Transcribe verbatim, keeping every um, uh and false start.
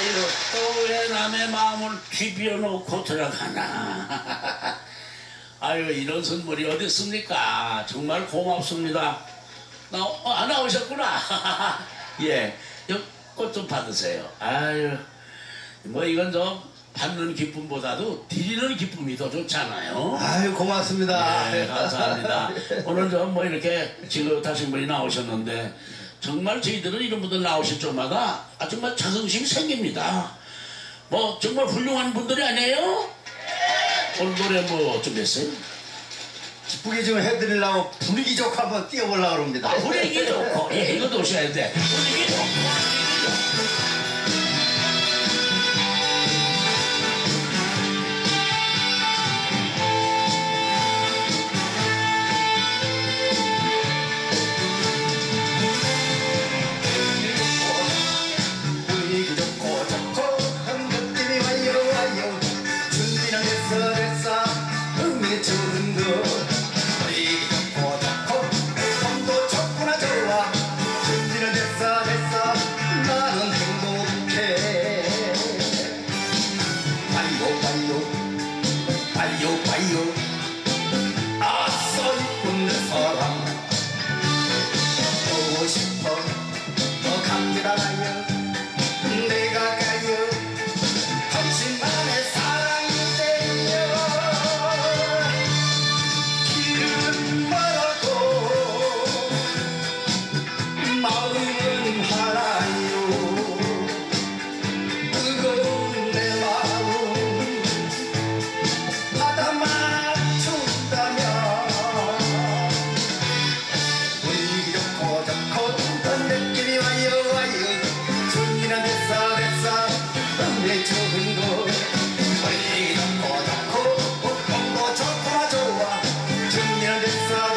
아유, 또 왜 남의 마음을 비벼놓고 들어가나. 아유, 이런 선물이 어디 있습니까? 정말 고맙습니다. 나, 어, 안 나오셨구나. 예, 꽃 좀 받으세요. 아유, 뭐 이건 좀 받는 기쁨보다도 드리는 기쁨이 더 좋잖아요. 아유, 고맙습니다. 네, 감사합니다. 오늘 좀 뭐 이렇게 지긋하신 분이 나오셨는데 정말 저희들은 이런 분들 나오실 때마다 아, 정말 자긍심이 생깁니다. 뭐 정말 훌륭한 분들이 아니에요? 오늘 노래 뭐 준비했어요? 기쁘게 좀 해드리려고 분위기 좋고 한번 뛰어보려고 합니다. 아, 분위기 좋고, 예, 이것도 오셔야 돼. 분위기 좋고, 분위기 좋고. 분위기 좋고 좋고 한 느낌이 와요 와요 준비는 됐어 됐어 흥미 좋은 거 분위기 좋고 좋고 몸도 좋구나 좋아 준비는 됐어 됐어 나는 행복해 빨요 빨요 빨요 빨요 아싸 이쁜 사람 보고 싶어 더 갑니다 나요 내가 가요 당신만의 사랑이래요 길은 멀었고 마음은 하나요 뜨거운 내 마음 받아 맞춘다면 분위기 좋고 좋고 어떤 느낌이 와요 와요 준비는 됐어 됐어 내 좋은 거 분위기 좋고 좋고 몸도 좋고 좋아 준비는 됐어